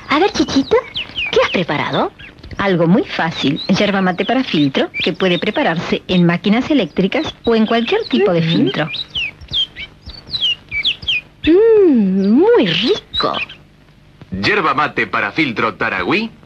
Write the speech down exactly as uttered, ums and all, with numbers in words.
A ver, chiquita, ¿qué has preparado? Algo muy fácil, yerba mate para filtro, que puede prepararse en máquinas eléctricas o en cualquier tipo de filtro. Mmm, muy rico. Yerba mate para filtro Taragüí